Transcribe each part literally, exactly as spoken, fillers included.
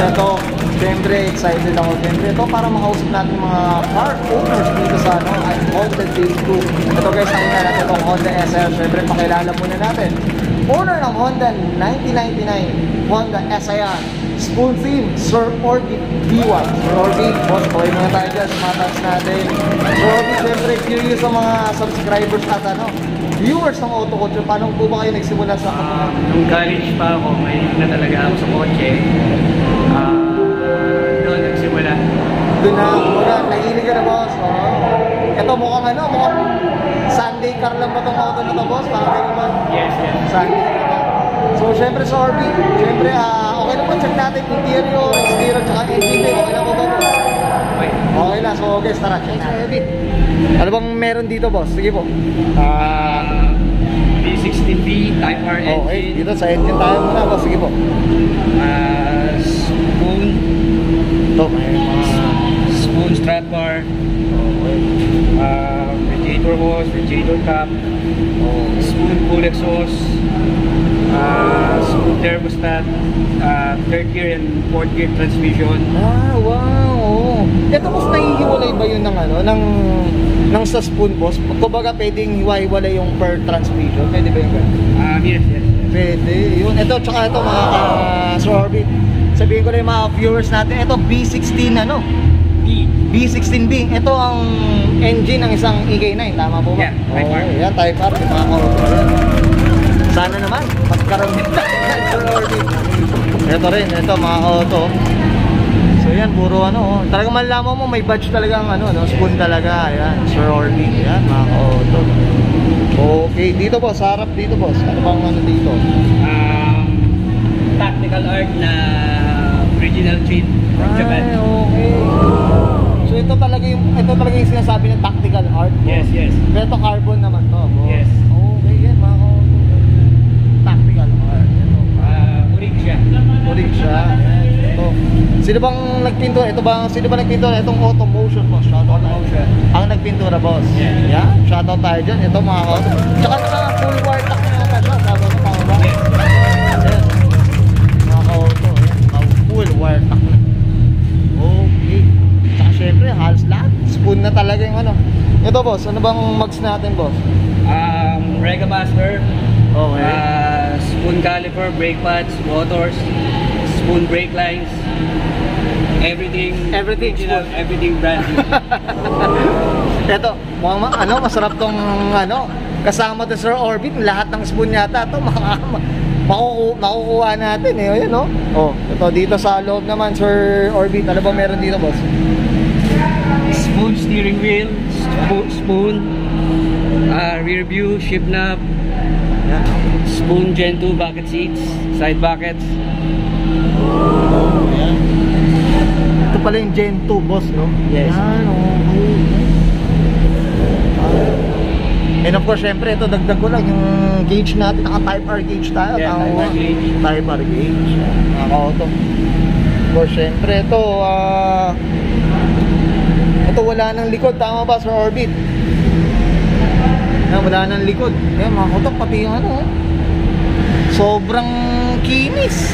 to. Siyempre, excited ako. Siyempre, ito para makausap natin mga car owners dito sa ano, at Honda Facebook. Ito guys, nakita natin itong Honda S R. Siyempre, pakilala muna natin. Owner ng Honda nineteen ninety-nine, Honda S R. Spoon theme, Sir Orbit B one. Sir Orbit, boss, kawin muna tayo dyan sa mga tags natin. Sir Orbit, siyempre, curious sa mga subscribers at ano, viewers ng OtoCulture. Paano po ba kayo nagsimula sa uh, nung college pa ako, may na talaga ako sa kotse. Uh, doon nagsimula. Doon na, kumbaga, nahilig ka na, boss. Oh. Ito mukhang ano, mukhang Sunday car lang ba itong auto na ito, boss? Parang kayo ba? Yes, yes. Sunday car lang. So, syempre sa Orbit, syempre, uh, okay na po, check natin interior, exterior, tsaka engine bay. Okay na po ba, boss? Okay. Okay na, so guys, tara, check natin. Orbit. Ano bang meron dito, boss? Sige po. Uh, B sixteen B, Type R engine. Okay, dito sa engine tayo muna, boss. Sige po. Uh, spoon. Ito, may mga... Spoon strap bar. Okay. Uh, radiator hose, radiator cap. Oh. Spoon full exhaust. Uh, spoon thermostat. Uh, third gear and fourth gear transmission. Ah, wow. Ito, boss, nahihiwalay ba yun ng ano, ng, ng sa spoon, boss? Kumbaga, pwedeng hiwa-hiwalay yung per transmission. Pwede ba yung gano'n? Uh, yes, yes. Pwede. Yun. Ito, tsaka ito, mga uh, Sir Orbit. Sabihin ko na yung mga viewers natin. Ito, B sixteen, ano? B. B sixteen B. Ito ang engine ng isang E K nine. Tama po ba? Yeah, Type R. Oh, yan, Type R. Yung mga auto. Sana naman, magkaroon din tayo, Sir Orbit. Ito rin, ito, mga auto. So yan, puro ano. Talagang malalaman mo, may badge talaga ang ano, no? Spoon talaga. Ayan, Sir Orbit. Ayan, mga auto. Okay, dito boss, harap dito boss. Ano bang ano dito? Um, tactical art na original chain from Japan. Ay, okay. So ito talaga yung ito talaga yung sinasabi ng tactical art. Boss. Yes, yes. Pero ito carbon naman to, boss. Yes. Okay, yan mga auto. Tactical art. Ito. Uh, urig siya. Urig siya. Ayan. Ito. Sino bang nagpintura? Ito ba sino ba nagpintura? Itong Automotion, boss. Shoutout Automotion. Ang nagpintura, boss. Yeah. Yeah. Shoutout tayo dyan. Ito mga auto. Tsaka naka full wire tack na yata siya. Tama ba? Tama ba? Yes. Ayan. Mga auto. Ayan. Full wire tack na. Okay. Tsaka syempre, halos lahat. Spoon na talaga yung ano. Ito, boss. Ano bang mags natin, boss? Um, Rega Master. Okay. Uh, spoon caliper, brake pads, motors, spoon brake lines. Everything. Everything. Original, everything brand new. Ito, mukhang ma- ano, masarap tong ano, kasama to Sir Orbit, lahat ng spoon yata ito, makukuha, makukuha natin eh, ayan no? Oh, ito dito sa loob naman Sir Orbit, ano ba meron dito boss? Spoon steering wheel, spo spoon, uh, rear view, shift knob, Yan. spoon gen two bucket seats, side buckets. Oh, yan. Ito pala yung Gen two boss, no? Yes. Yan, okay. And of course, syempre, ito dagdag ko lang yung gauge natin, naka Type R gauge tayo. Yeah, Type R gauge. Type R gauge. Naka-auto. Of course, syempre, ito, ah, uh, ito wala nang likod, tama ba, Sir Orbit? Yan, wala nang likod. Yan, mga kutok, pati yung ano, sobrang kinis.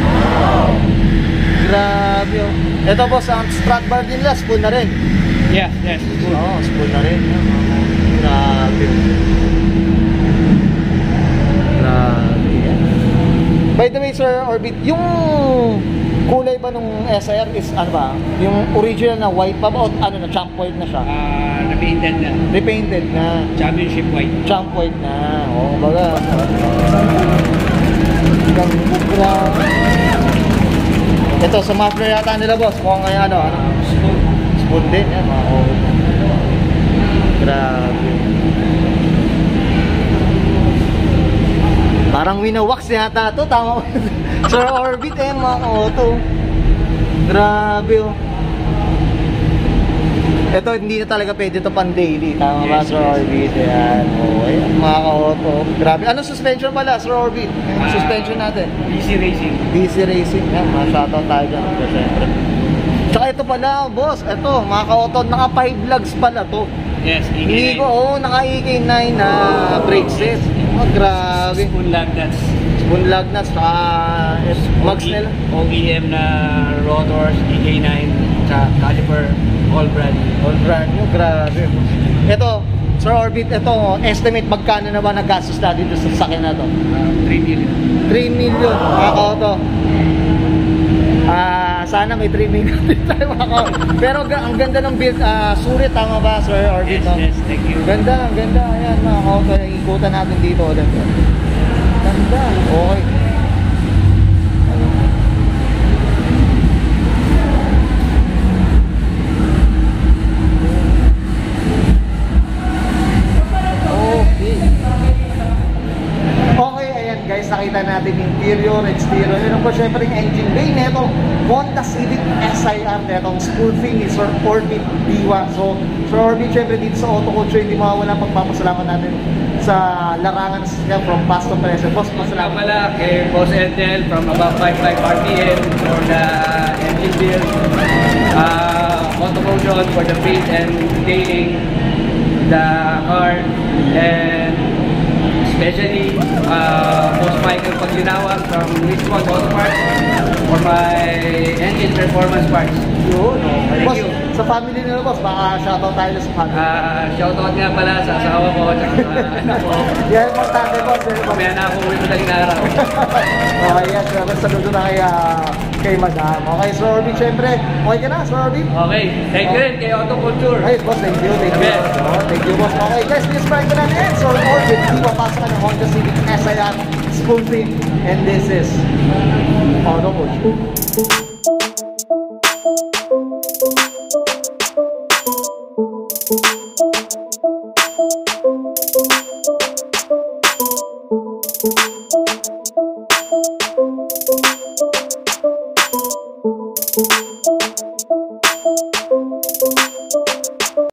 Grabe, oh. Ito boss, ang strut bar din nila, spoon na rin. Yeah, yes. Oo, oh, spoon na rin. Grabe. Grabe. By the way, Sir Orbit, yung kulay ba nung S R is ano ba? Yung original na white pa ba o ano na, champ white na siya? Uh, repainted na. Repainted na. Championship white. Champ white na. Oo, oh, baga. Grabe. Ito, sa muffler yata nila boss, mukhang kaya ano, ano? Spoon. Spoon din, yan mga oh. Grabe. Parang winawax yata ito, tama ba? Sir Orbit eh, mga auto. Grabe oh. Ito, hindi na talaga pwede ito pan daily, tama ba, yes, Sir yes. Orbit? Yan, oh, ayan, mga auto. Grabe. Ano suspension pala, Sir Orbit? Yung uh, suspension natin? B C Racing. B C Racing, yan, mga shoutout tayo dyan, siyempre. Tsaka ito pala, boss, ito, mga ka-auto, naka five lugs pala to. Yes, E K nine. Hindi ko, oh, naka E K nine na brake set. Oh, grabe. Spoon lug nuts. Spoon lug nuts, saka mags nila. O E M na rotors, D K nine, sa caliper, all brand. All brand new, grabe. Ito, Sir Orbit, ito, estimate magkano na ba nagastos natin dito sa sakin na to? Uh, three million. three million, mga ka-auto. Ah, sana may three million din tayo, mga ka-auto. Pero ang ganda ng build, uh, sulit, tama ba, Sir Orbit? Yes, no? yes, thank you. Ganda, ang ganda. Ayan, mga ka-auto, ikutan natin dito ulit. Ganda, okay. Guys, nakita natin interior, exterior. Yun po syempre yung engine bay nito, Honda Civic S I R netong spoofing ni Sir Orbit Diwa. So, Sir Orbit, syempre dito sa OtoCulture, hindi mawawala pagpapasalamat natin sa larangan niya from past to present. Boss, pasalamat. Pala kay Boss Entel from above five five R P M for the engine build. Uh, OtoCulture for the paint and detailing the car, and especially uh, Boss Michael Paglinawan from Richmond Auto Parts for my engine performance parts. Yun, Thank boss, you. sa family nila, boss, baka shoutout tayo sa family. Uh, shoutout nga pala sa asawa ko at sa anak ko. Yan, importante, boss. Mamaya na ako uwi madaling araw. Okay, yes, sir. Saludo na kay, uh, kay Madam. Okay, Sir Orbit, syempre. Okay ka na, Sir Orbit? Okay, thank you rin kay OtoCulture. Ay, boss, thank you, thank you. Oh, thank you, boss. Okay, guys, this is Bryan Cunanan and Sir Orbit. Di papasok ka ng Honda Civic S I R spoofing, and this is OtoCulture. Thank you.